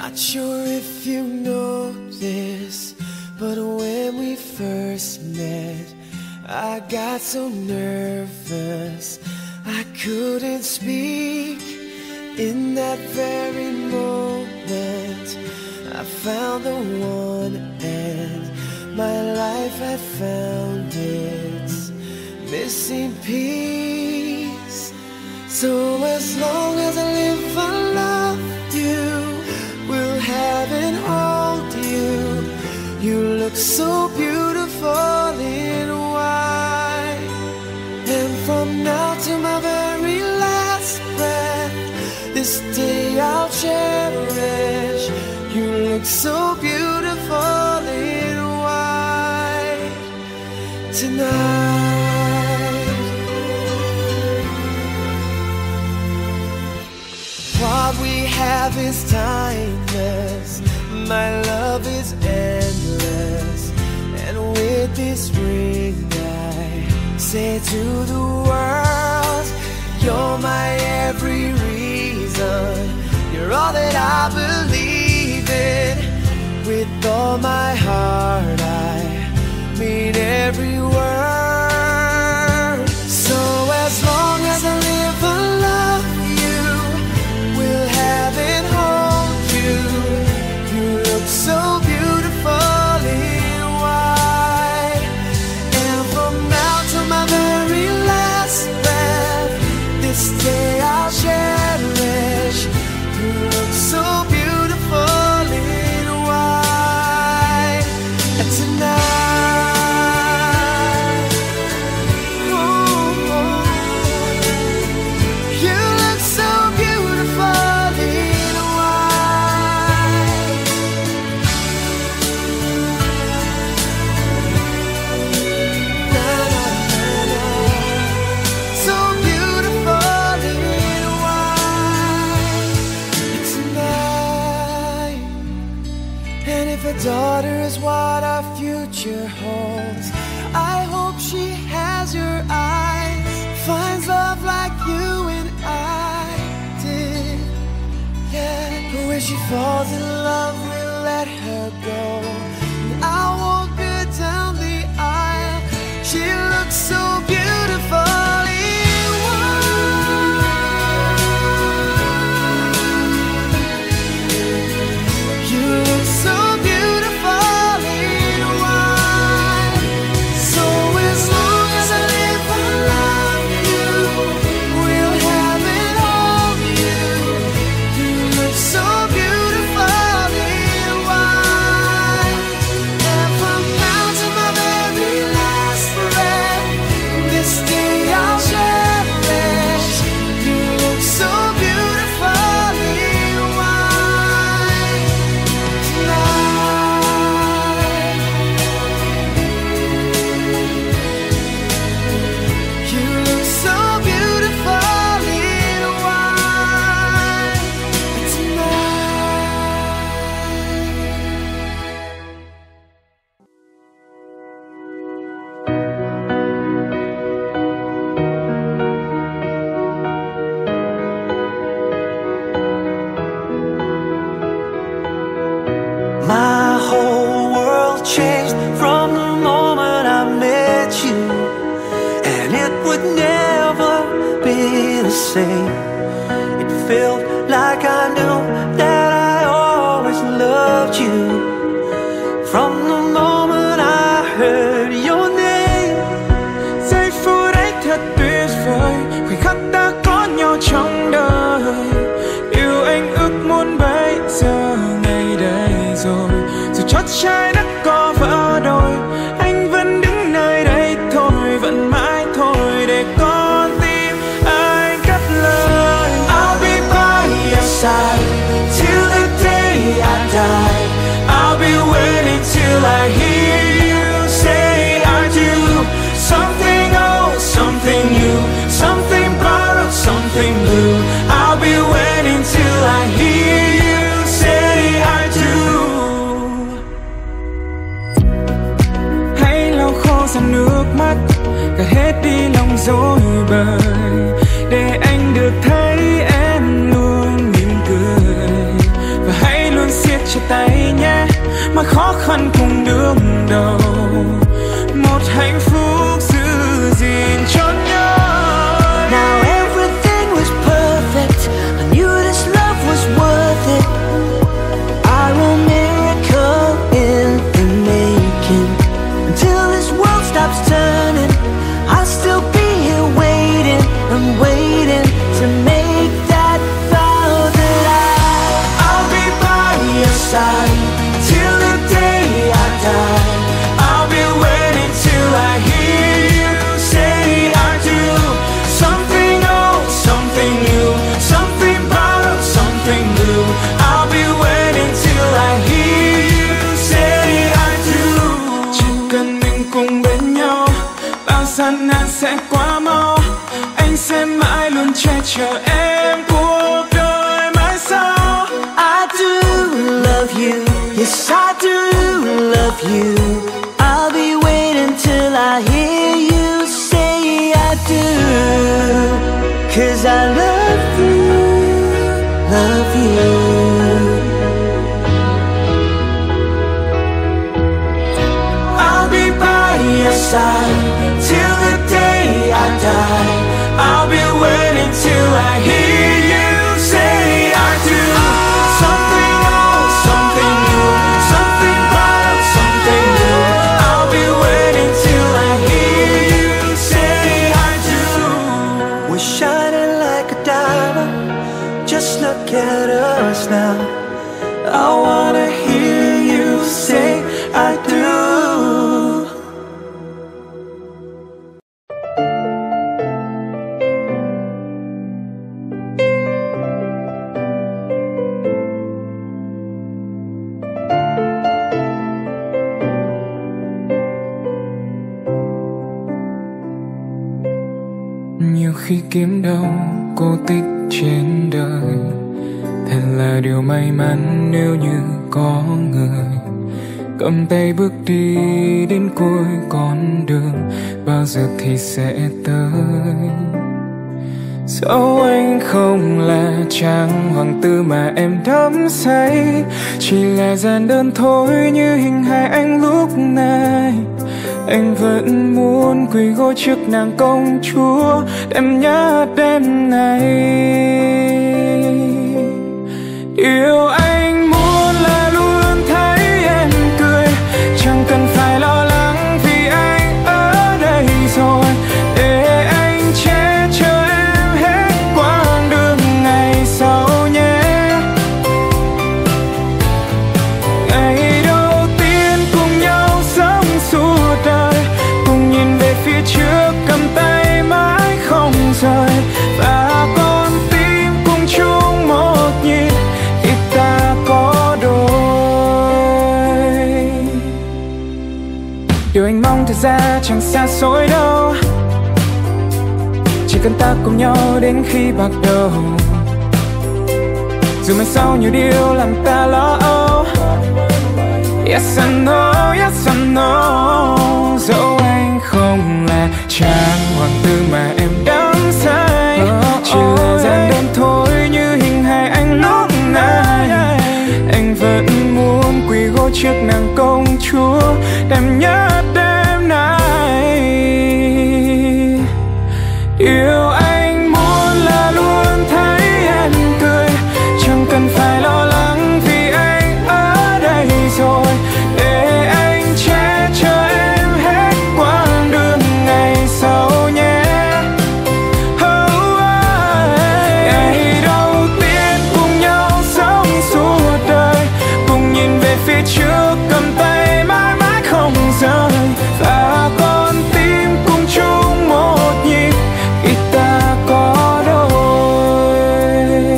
Not sure if you know this, but when we first met, I got so nervous I couldn't speak. In that very moment, I found the one, and my life had found its missing piece. So as long as I live, I love you, will have and hold you. You look so beautiful in white, and from now to my very last breath, this day I'll cherish. You look so beautiful in white tonight. What we have is timeless, my love is endless, and with this ring I say to the world, you're my every reason, you're all that I believe in. With all my heart I mean every word. So as long as I live, I love you, will have and hold you. You look so beautiful in white, and from now to my very last breath, this day I'll cherish. You look so beautiful in white tonight. Ooh, you look so beautiful in white. Na, na, na, na. So beautiful in white tonight. And if a daughter is what our future holds, I hope she has your eyes, finds love like you and I did. Yeah, but when she falls in love, we'll let her go, and I'll walk her down the aisle. She looks so beautiful in white. You look so beautiful in white. So as long as I live, I love you, will have and hold you. You look so beautiful in white, and from now to my very last breath, this day I'll cherish. You look so beautiful in white tonight. You look so beautiful in white My whole world changed from the moment I met you, and it would never be the same. It felt like I knew that I always loved you. From the moment I heard your name, giây phút ấy thật tuyệt vời, khoảnh khắc ta có nhau trong đời. Điều anh ước muốn bây giờ ngày đây rồi, dù chót trái đất có vỡ đôi, anh vẫn đứng nơi đây thôi, vẫn mãi thôi để con tim anh cất lời. I'll be by your side till the day I die. I'll be waiting till I hear you say I do. Something old, something new, something borrowed, something blue. I'll be waiting till I hear you say I do. anh sẽ mãi luôn che chở em cuộc đời mãi sau. I do love you, yes I do love you. I'll be waiting till I hear you say I do. 'Cause I love you, love you. I'll be by your side till the day I die. I'll be waiting till I hear you say I do. Something old, something new, something bright, something new. I'll be waiting till I hear you say I do. We're shining like a diamond, just look at us now. I wanna hear you say I do. Nhiều khi kiếm đâu cô tích trên đời, thật là điều may mắn nếu như có người cầm tay bước đi đến cuối con đường, bao giờ thì sẽ tới. Dẫu anh không là chàng hoàng tử mà em đắm say, chỉ là gian đơn thôi như hình hài anh lúc này. Anh vẫn muốn quỳ gối trước nàng công chúa, em nhớ đêm này. Điều anh muốn là luôn thấy em cười, chẳng cần phải lo lắng vì anh ở đây rồi, để anh che chở em hết quãng đường ngày sau nhé. Ngày đầu tiên cùng nhau sống suốt đời, cùng nhìn về phía trước cầm tay mãi không rời, và con tim cùng chung một nhịp thì ta có đôi. Điều anh mong thật ra chẳng xa xôi đâu, chỉ cần ta cùng nhau đến khi bạc đầu. Dù mai sau nhiều điều làm ta lo âu, yes I know, yes I know. Dẫu anh không là chàng hoàng tử mà em đắm say, chỉ là gian đơn thôi như hình hài anh lúc này. Anh vẫn muốn quỳ gối trước nàng công chúa, đêm nhớ đêm nay. Điều anh muốn là luôn thấy em cười, chẳng cần phải lo lắng vì anh ở đây rồi, để anh che chở em hết quãng đường ngày sau nhé. Ngày đầu tiên cùng nhau sống suốt đời, cùng nhìn về phía trước cầm tay mãi mãi không rời, và con tim cùng chung một nhịp khi ta có đôi.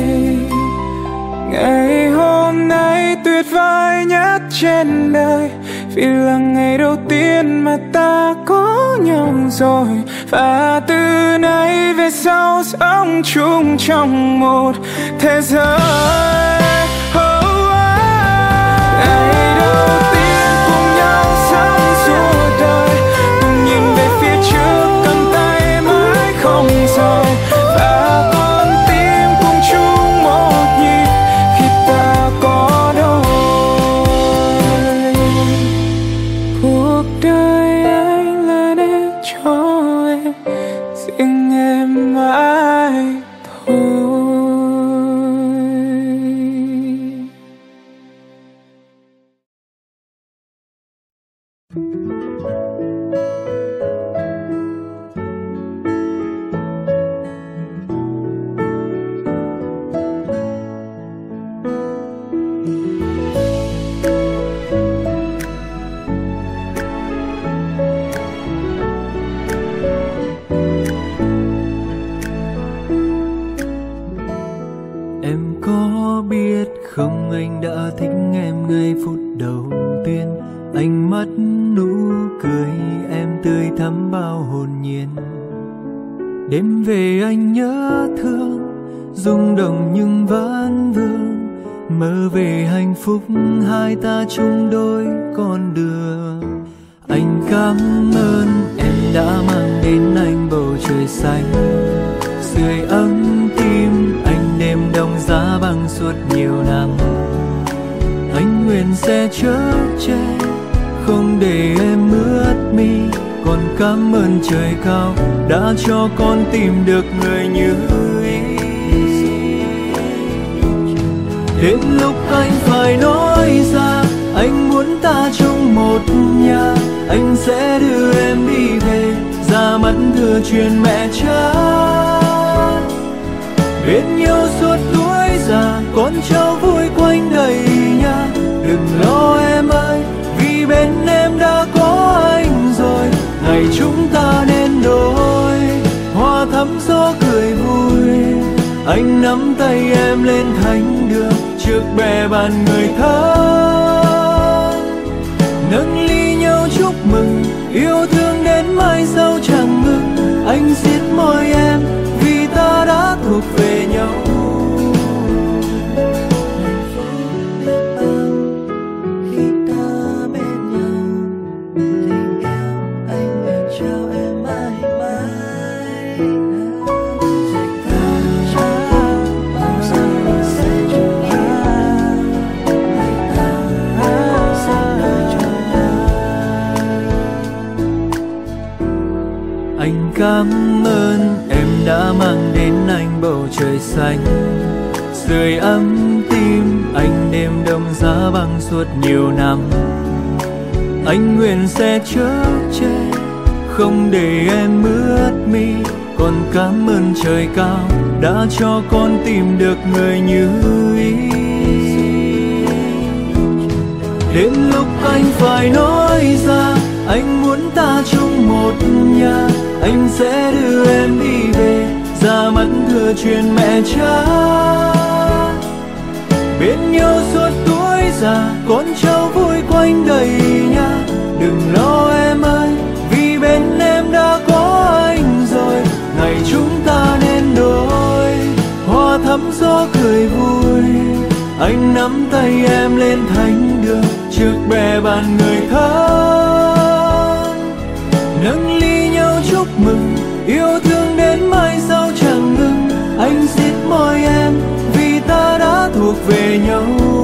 Ngày hôm nay tuyệt vời nhất trên đời, vì là ngày đầu tiên mà ta có nhau rồi, và từ nay về sau sống chung trong một thế giới. Ngày đầu tiên cùng nhau sống suốt đời, cùng nhìn về phía trước cầm tay mãi không rời, và con tim cùng chung một nhịp khi ta có đôi. Cuộc đời anh là để cho em, riêng em mãi thôi. Em có biết không, anh đã thích em ngay phút đầu tiên. Anh mắt nụ cười em tươi thắm bao hồn nhiên. Đêm về anh nhớ thương, rung động nhưng vẫn vương, mơ về hạnh phúc hai ta chung đôi con đường. Anh cảm ơn em đã mang đến anh bầu trời xanh, sưởi ấm tim anh đêm đông giá băng suốt nhiều năm. Anh nguyện sẽ chở che, không để em ướt mi, còn cảm ơn trời cao đã cho con tìm được người như ý. Đến lúc anh phải nói ra, anh muốn ta chung một nhà, anh sẽ đưa em đi về, ra mắt thừa truyền mẹ cha. Bên nhau suốt tuổi già, con cháu vui quanh đầy nhà. Đừng lo em ơi, vì bên em đã có anh rồi, ngày chúng ta nên đôi, hoa thắm gió cười vui. Anh nắm tay em lên thánh đường, trước bè bàn người thân, nâng ly nhau chúc mừng, yêu thương đến mai sau chẳng ngừng. Anh siết môi em vì ta đã thuộc về nhau. Anh cảm ơn em đã mang đến anh bầu trời xanh, sưởi ấm tim anh đêm đông giá băng suốt nhiều năm. Anh nguyện sẽ chở che, không để em ướt mi, còn cảm ơn trời cao đã cho con tìm được người như ý. Đến lúc anh phải nói ra, anh muốn ta chung một nhà, anh sẽ đưa em đi về, ra mắt thừa truyền mẹ cha. Bên nhau suốt tuổi già, con cháu vui quanh đầy nhà. Đừng lo em ơi, vì bên em đã có anh rồi, ngày chúng ta nên đôi, hoa thắm gió cười vui. Anh nắm tay em lên thánh đường, trước bè bàn người thân, nâng ly nhau chúc mừng, yêu thương đến mai sau chẳng ngừng. Anh siết môi em vì ta đã thuộc về nhau.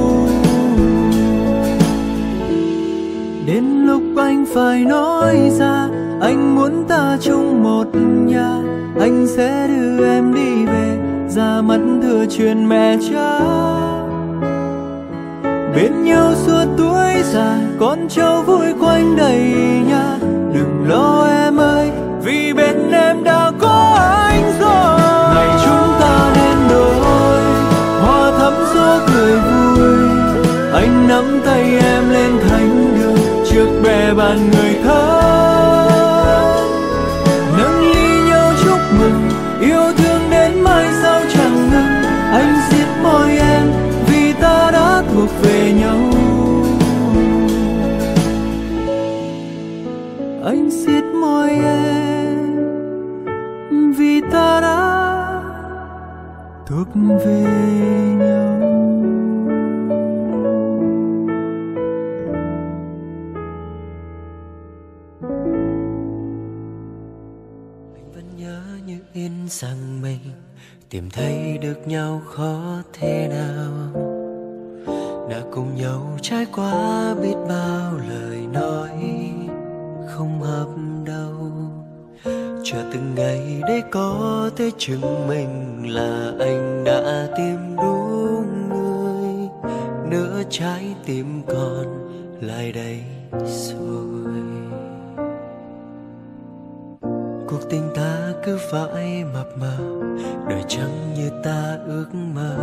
Đến lúc anh phải nói ra, anh muốn ta chung một nhà, anh sẽ đưa em đi về, ra mắt thừa truyền mẹ cha. Bên nhau suốt tuổi già, con cháu vui quanh đầy nhà. Đừng lo em ơi, vì bên em đã có anh rồi, ngày chúng ta nên đôi, hoa thắm gió cười vui. Anh nắm tay em lên thánh đường, trước bè bàn người thân, nâng ly nhau chúc mừng, yêu thương đến mai sau chẳng ngừng. Anh siết môi em vì ta đã thuộc về nhau. Anh siết môi em vì ta đã thuộc về nhau. Anh vẫn nhớ như in rằng mình tìm thấy được nhau khó thế nào, đã cùng nhau trải qua biết bao lời nói không hợp đâu. Chờ từng ngày để có thể chứng minh là anh đã tìm đúng người, nửa trái tim còn lại đây rồi. Cuộc tình ta cứ phải mập mờ, đời chẳng như ta ước mơ,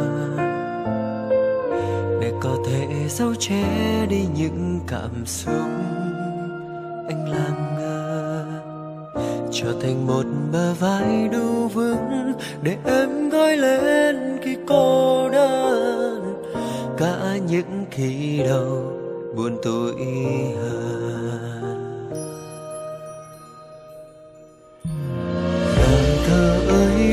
để có thể giấu che đi những cảm xúc anh làm ngơ, trở thành một bờ vai đủ vững để em gối lên khi cô đơn, cả những khi đầu buồn tủi hơn. Thơ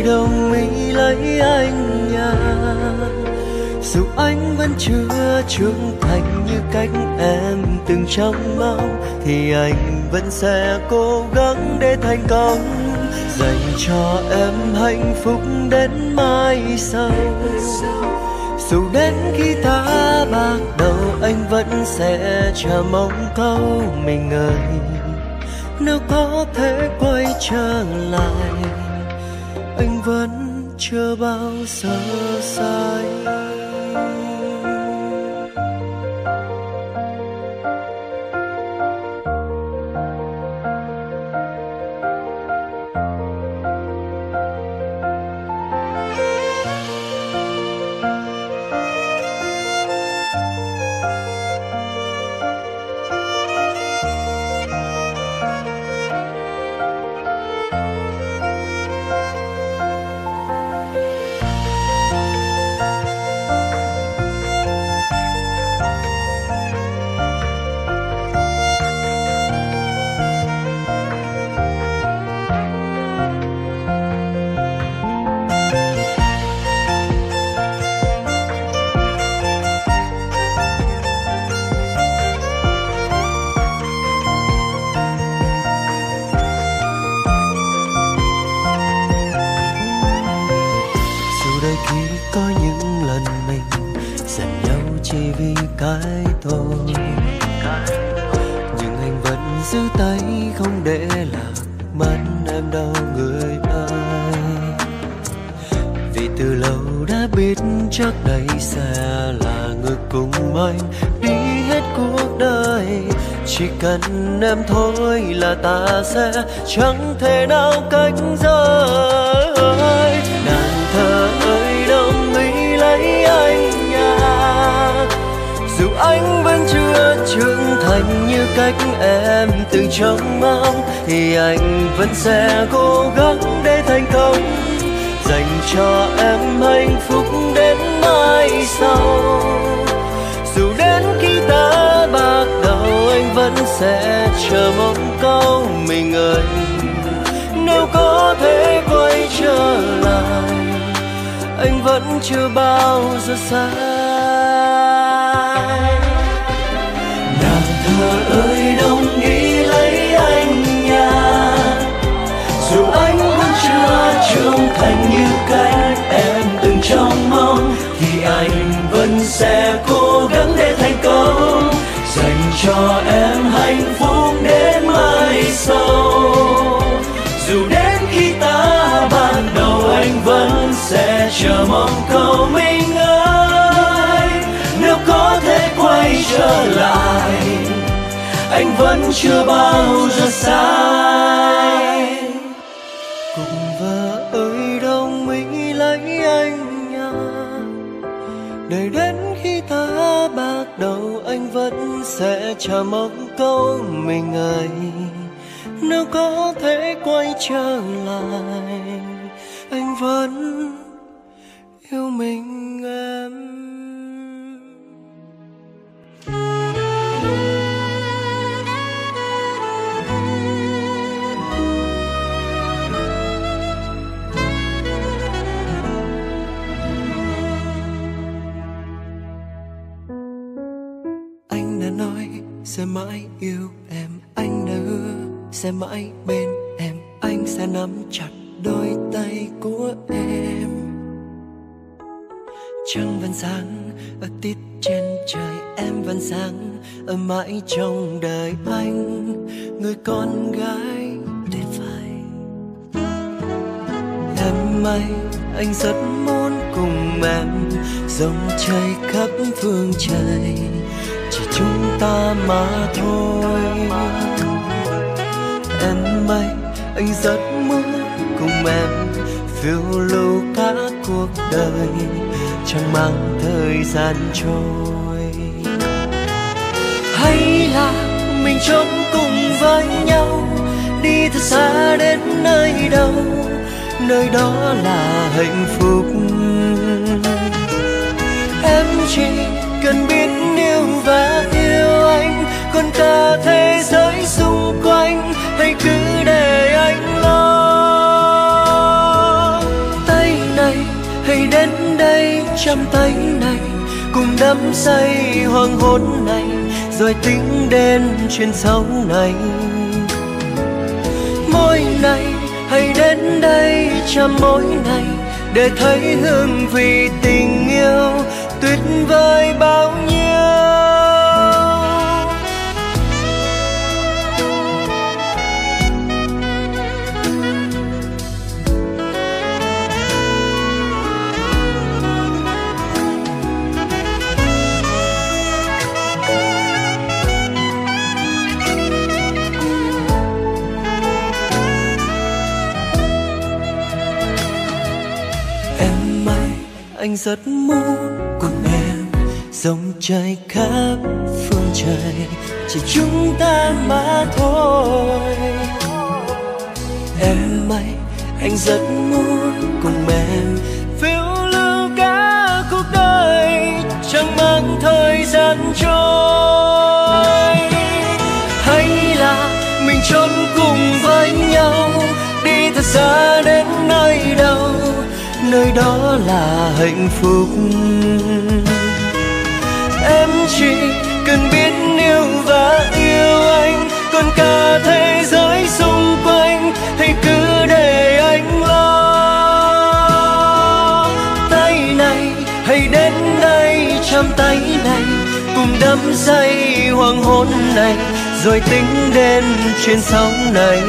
đồng ý lấy anh nha. Dù anh vẫn chưa trưởng thành như cách em từng trông mong, thì anh vẫn sẽ cố gắng để thành công, dành cho em hạnh phúc đến mai sau. Dù đến khi ta bạc đầu, anh vẫn sẽ chờ mong câu mình ơi. Nếu có thể quay trở lại, anh vẫn chưa bao giờ sai. Giữ tay không để lạc mất em đâu người ơi. Vì từ lâu đã biết chắc đây sẽ là người cùng anh đi hết cuộc đời. Chỉ cần em thôi là ta sẽ chẳng thể nào cách rời. Nàng thơ ơi đồng ý lấy anh nha. Dù anh vẫn chưa trưởng thành như cách em từng trông mong, thì anh vẫn sẽ cố gắng để thành công, dành cho em hạnh phúc đến mai sau. Dù đến khi ta bạc đầu, anh vẫn sẽ chờ mong câu mình ơi. Nếu có thể quay trở lại, anh vẫn chưa bao giờ sai. Nàng thơ ơi đồng ý lấy anh nha. Dù anh vẫn chưa trưởng thành như cách em từng trông mong, thì anh vẫn sẽ cố gắng để thành công, dành cho em hạnh phúc đến mai sau. Dù đến khi ta ban đầu, anh vẫn sẽ chờ mong câu mình ơi. Nếu có thể quay trở lại, anh vẫn chưa bao giờ sai. Cùng vợ ơi đồng ý lấy anh nha. Để đến khi ta bạc đầu, anh vẫn sẽ chờ mong câu mình ơi. Nếu có thể quay trở lại, anh vẫn yêu mình em. Anh đã nói sẽ mãi yêu em, anh đã hứa sẽ mãi bên em, anh sẽ nắm chặt đôi tay của em. Trăng vẫn sáng ở tít trên trời, em vẫn sáng ở mãi trong đời anh, người con gái tuyệt vời. Em ơi, anh rất muốn cùng em dòng chơi khắp phương trời, chỉ chúng ta mà thôi. Em ơi, anh rất muốn cùng em phiêu lưu cả cuộc đời, chẳng mang thời gian trôi. Hay là mình trốn cùng với nhau, đi thật xa đến nơi đâu, nơi đó là hạnh phúc. Em chỉ cần biết yêu và yêu anh, còn cả thế giới xung quanh hãy cứ để anh lo. trăm tay này cùng đắm say hoàng hôn này, rồi tính đến chuyện sau này. Môi này hãy đến đây chạm môi này, để thấy hương vị tình yêu tuyệt vời bao nhiêu. Anh rất muốn cùng em dòng chảy khắp phương trời, chỉ chúng ta mà thôi. Em ơi, anh rất muốn cùng em phiêu lưu cả cuộc đời, chẳng mang thời gian trôi. Hay là mình trốn cùng với nhau, đi thật xa đến nơi đâu, nơi đó là hạnh phúc. Em chỉ cần biết yêu và yêu anh, còn cả thế giới xung quanh hãy cứ để anh lo. Tay này hãy đến đây chạm tay này, cùng đắm say hoàng hôn này, rồi tính đến chuyện sau này.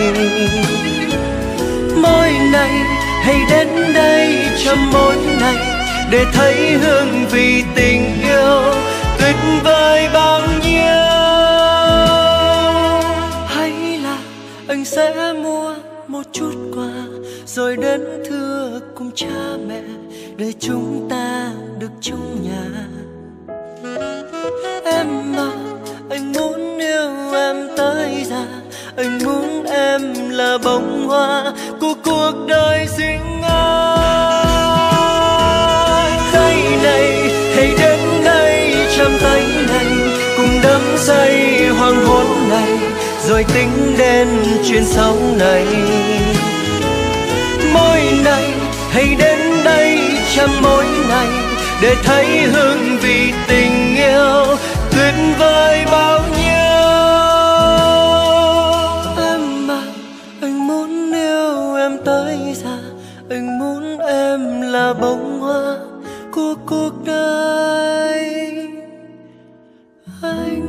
Môi này hãy đến đây chạm môi này, để thấy hương vị tình yêu tuyệt vời bao nhiêu. Hay là anh sẽ mua một chút quà, rồi đến thưa cùng cha mẹ, để chúng ta được chung nhà. Em à, anh muốn yêu em tới già, anh muốn em là bông hoa của cuộc đời riêng ai. Tay này hãy đến đây chạm tay này, cùng đắm say hoàng hôn này, rồi tính đến chuyện sau này. Môi này hãy đến đây chạm môi này, để thấy hương vị tình yêu tuyệt vời bao nhiêu. Tới già, anh muốn em là bông hoa của cuộc đời anh.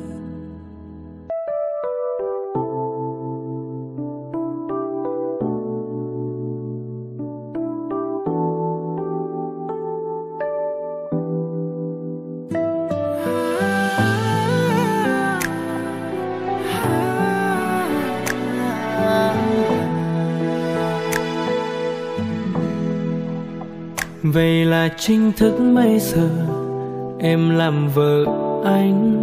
Vậy là chính thức bây giờ em làm vợ anh,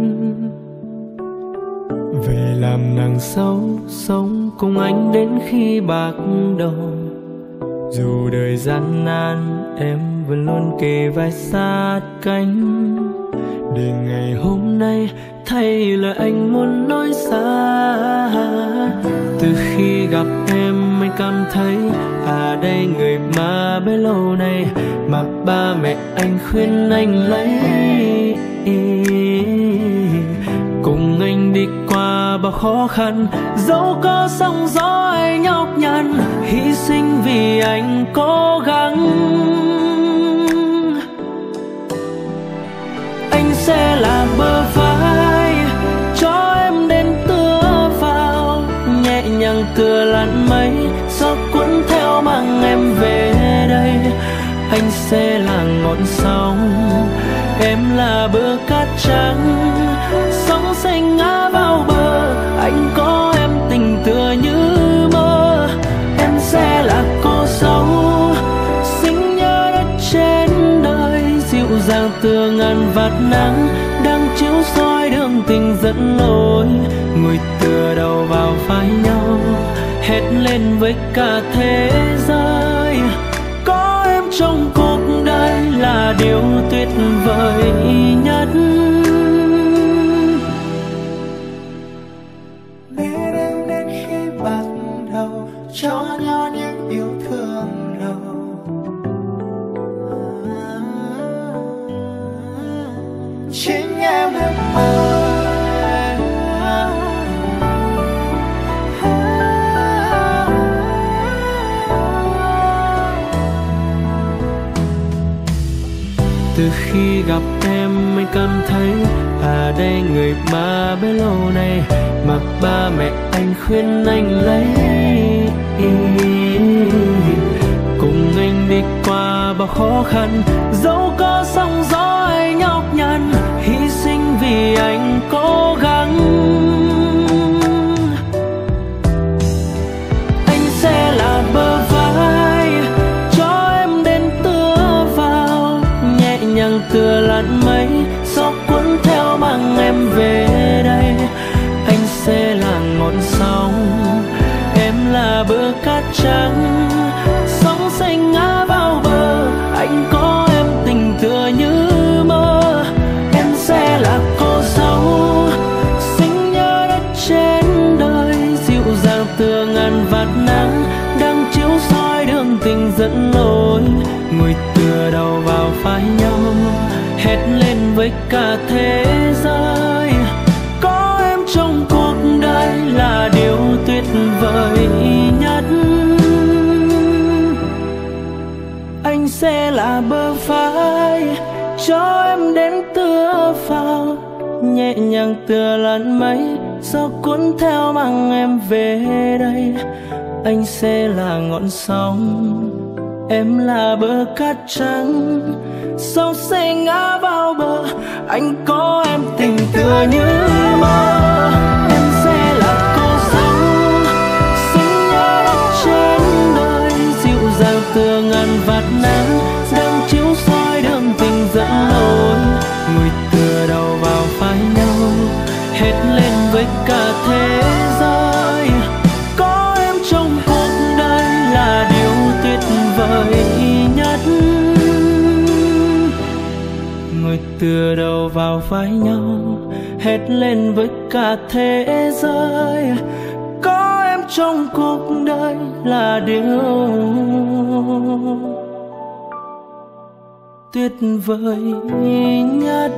về làm nàng dâu sống cùng anh đến khi bạc đầu. Dù đời gian nan em vẫn luôn kề vai sát cánh, để ngày hôm nay thay lời anh muốn nói xa. Từ khi gặp em anh cảm thấy đây người mà bấy lâu nay mà ba mẹ anh khuyên anh lấy. Cùng anh đi qua bao khó khăn, dẫu có sóng gió hay nhọc nhằn, hy sinh vì anh cố gắng. Anh sẽ là bờ vai cho em đến tựa vào, nhẹ nhàng tựa làn mây gió cuốn theo mang em về đây. Anh sẽ là ngọn sóng, em là bờ cát trắng, sóng xanh ngã vào bờ, anh có em tình tựa như mơ. Em sẽ là cô dâu xinh nhớ đất trên đời, dịu dàng tựa ngàn vạt nắng đang chiếu soi đường tình dẫn lối. Ngồi tựa đầu vào vai nhau, hét lên với cả thế giới, có em trong cuộc đời là điều tuyệt vời nhất. Biết em đến khi bắt đầu cho nhau những yêu thương đầu, em mơ. Từ khi gặp em anh cảm thấy đây người mà bấy lâu nay mà ba mẹ anh khuyên anh lấy. Cùng anh đi qua bao khó khăn, dẫu có sóng gió hay nhọc nhằn, hy sinh vì anh cố gắng. Anh sẽ là bờ vai cho em đến tựa vào, nhẹ nhàng tựa làn mây, gió cuốn theo mang em về đây. Anh sẽ là ngọn sóng, em là bờ cát trắng, sóng xanh ngã vào bờ. Anh có em tình tựa như mơ. Em sẽ là cô dâu xinh nhớ đất trên đời, dịu dàng tựa ngàn vạt nắng đang chiếu soi đường tình dẫn lối. Ngồi tựa đầu vào vai nhau, hét lên với cả thế giới, có em trong cuộc đời là điều tuyệt vời nhất. Anh sẽ là bờ vai cho em đến tựa vào, nhẹ nhàng tựa làn mây, gió cuốn theo mang em về đây. Anh sẽ là ngọn sóng, em là bờ cát trắng, sóng sẽ ngã vào bờ. Anh có em tình tựa như mơ. Em sẽ là cô dâu xinh nhớ đất trên đời, dịu dàng tựa ngàn vạt nắng đang chiếu soi đường tình dẫn lối. Ngồi tựa đầu vào vai nhau, hét lên với cả thế giới, có em trong cuộc đời là điều tuyệt vời nhất. Ngồi tựa đầu vào vai nhau, hét lên với cả thế giới, có em trong cuộc đời là điều tuyệt vời nhất.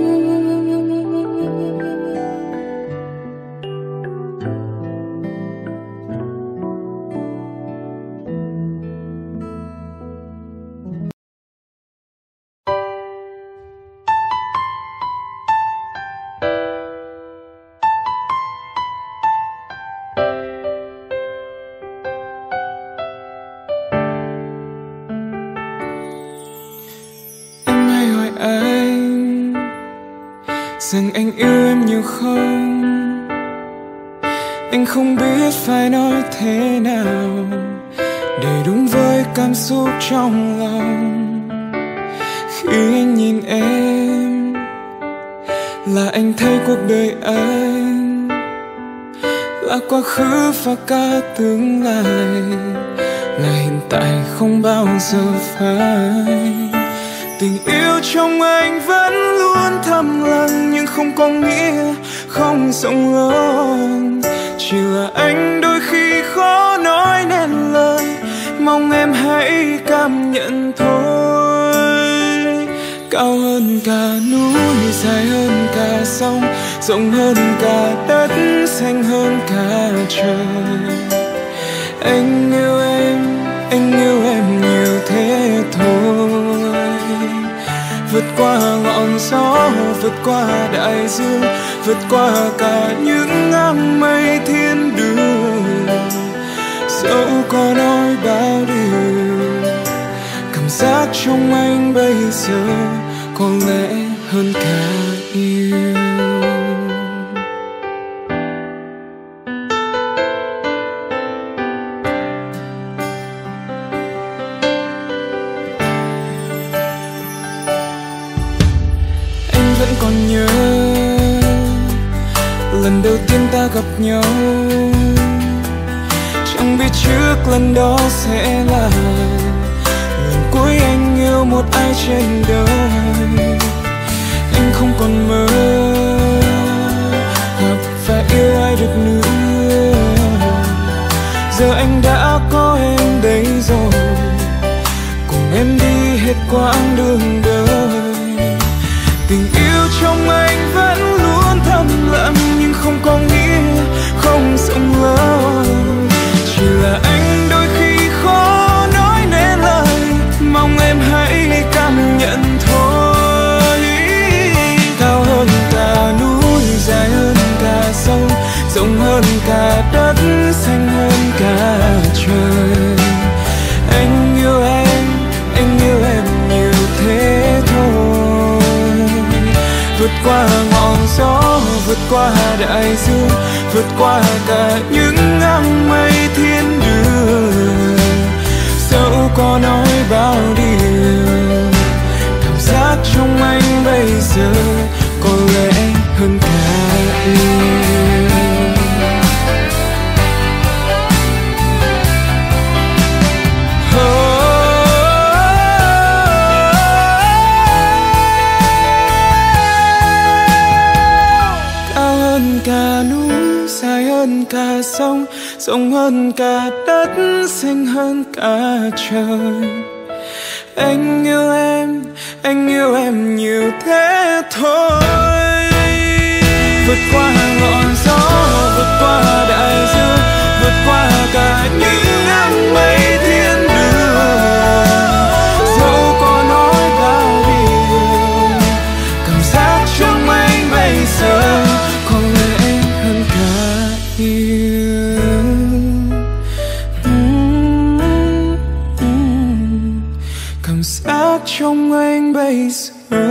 Rằng anh yêu em nhiều không, anh không biết phải nói thế nào để đúng với cảm xúc trong lòng. Khi anh nhìn em là anh thấy cuộc đời anh là quá khứ và cả tương lai, là hiện tại không bao giờ phai. Tình yêu trong anh vẫn luôn thầm lặng, nhưng không có nghĩa không rộng lớn. Chỉ là anh đôi khi khó nói nên lời, mong em hãy cảm nhận thôi. Cao hơn cả núi, dài hơn cả sông, rộng hơn cả đất, xanh hơn cả trời. Anh yêu em nhiều thế thôi. Vượt qua ngọn gió, vượt qua đại dương, vượt qua cả những ngang mây thiên đường. Dẫu có nói bao điều, cảm giác trong anh bây giờ có lẽ hơn cả yêu. Còn nhớ lần đầu tiên ta gặp nhau, chẳng biết trước lần đó sẽ là lần cuối anh yêu một ai trên đời. Anh không còn mơ gặp và yêu ai được nữa, giờ anh đã có em đây rồi, cùng em đi hết quãng đường đời. Tình yêu trong anh vẫn luôn thầm lặng, nhưng không có nghĩa không rộng lớn. Chỉ là anh đôi khi khó nói nên lời, mong em hãy cảm nhận thôi. Cao hơn cả núi, dài hơn cả sông, rộng hơn cả đất, xanh hơn cả trời. Anh yêu em nhiều thế thôi. Vượt qua ngọn gió, vượt qua đại dương, vượt qua cả những áng mây thiên đường. Dẫu có nói bao điều, cảm giác trong anh bây giờ có lẽ hơn cả yêu. Cả sông, rộng hơn cả đất, xanh hơn cả trời. Anh yêu em nhiều thế thôi. Vượt qua ngọn gió, vượt qua đại dương, vượt qua cả những áng mây thiên đường. Dẫu có nói bao điều, cảm giác trong anh bây giờ có lẽ hơn cả yêu. Cảm giác trong anh bây giờ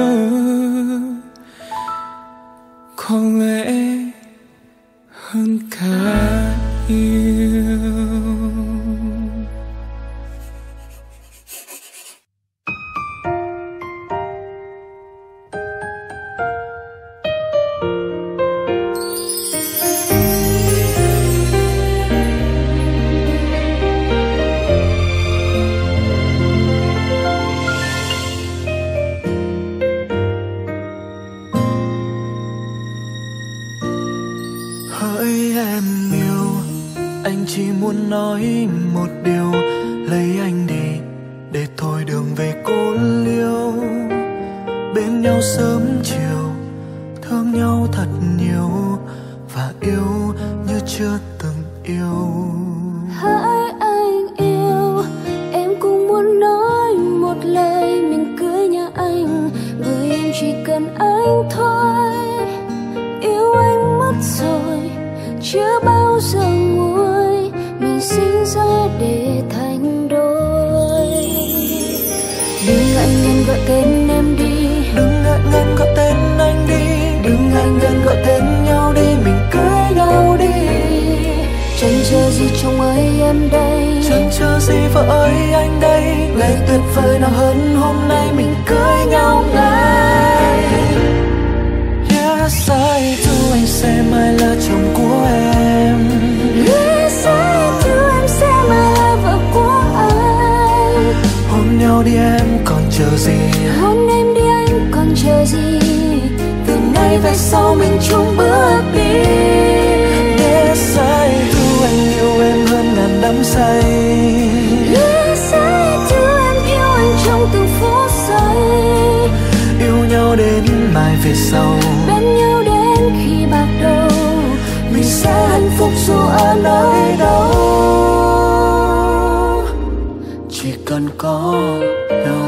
có lẽ hơn cả yêu. Chỉ muốn nói một điều, lấy anh đi để thôi đường về cô liêu. Bên nhau sớm chiều, thương nhau thật nhiều, và yêu như chưa từng yêu. Hỡi anh yêu, em cũng muốn nói một lời mình cưới nhà anh, bởi em chỉ cần anh thôi. Yêu anh mất rồi, chưa bao giờ nguôi, mình sinh ra để thành đôi. Đừng ngại ngần gọi tên em đi, đừng ngại ngần gọi tên anh đi, đừng ngại ngần gọi tên nhau đi, mình cưới nhau đi. Chẳng chờ gì chồng ơi em đây, chẳng chờ gì vợ ơi anh đây. Ngày tuyệt vời nào hơn hôm nay mình cưới nhau ngay. Yes, I do, anh sẽ mãi là chồng của em. Yes, I do, em sẽ mãi là vợ của anh. Hôn nhau đi em còn chờ gì, hôn em đi anh còn chờ gì. Từ nay về sau mình chung bước đi. Yes, I do, anh yêu em hơn ngàn đắm say. Yes, I do, em yêu anh trong từng phút giây. Yêu nhau đến mai về sau, bên nhau đến khi bạc đầu. Mình sẽ hạnh phúc dù ở nơi đâu, chỉ cần có nhau.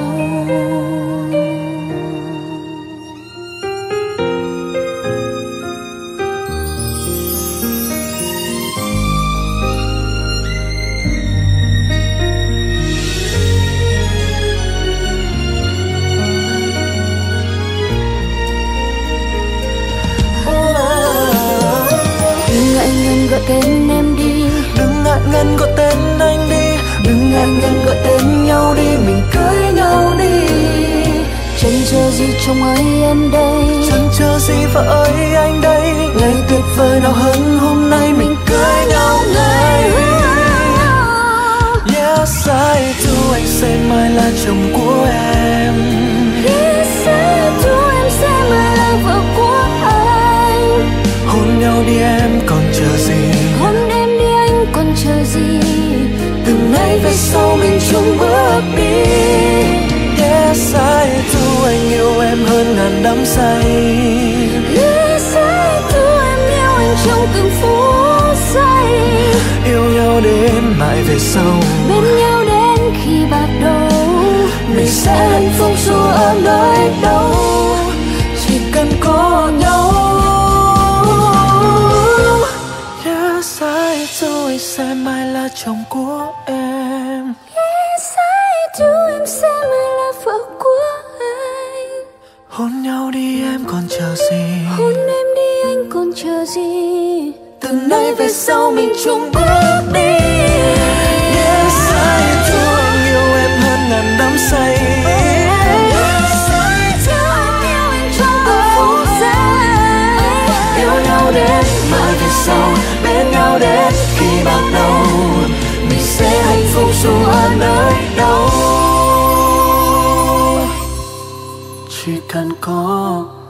Gọi tên em đi, đừng ngại ngần gọi tên anh đi, đừng ngại ngần gọi tên nhau đi, mình cưới nhau đi. Chẳng chờ gì chồng ơi em đây, chẳng chờ gì vợ ơi anh đây. Ngày tuyệt vời nào hơn hôm nay mình cưới nhau ngay. Yes, I do, anh sẽ mãi là chồng của em. Yes, I do, em sẽ mãi là vợ của anh. Hôn nhau đi em còn chờ gì, hôn em đi anh còn chờ gì. Từ nay về sau mình chung bước đi. Yes, I do, anh yêu em hơn ngàn đắm say. Lý sẽ thứ em yêu anh trong từng phút giây. Yêu nhau đến mãi về sau, bên nhau đến khi bạc đầu. mình sẽ hạnh phúc dù ở nơi đâu, chỉ cần có nhau. Yes, I do, anh sẽ mãi là chồng của em. Yes, I do, em sẽ mãi là vợ của anh. Hôn nhau đi em còn chờ gì, Hôn em đi anh còn chờ gì. từ nay về sau mình chung bước đi. Yes, I do, anh yêu em hơn ngàn đắm say. Yes, I do, em yêu anh trong từng phút giây. Yêu nhau đến mãi về sau, bên nhau đến khi bạc đầu. Mình sẽ hạnh phúc dù ở nơi đâu, chỉ cần có